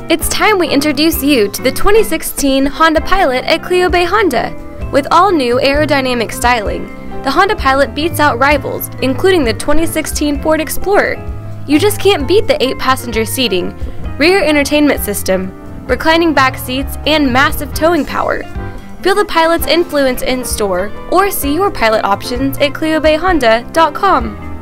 It's time we introduce you to the 2016 Honda Pilot at Cleo Bay Honda. With all new aerodynamic styling, the Honda Pilot beats out rivals, including the 2016 Ford Explorer. You just can't beat the 8-passenger seating, rear entertainment system, reclining back seats, and massive towing power. Feel the Pilot's influence in store or see your Pilot options at cleobayhonda.com.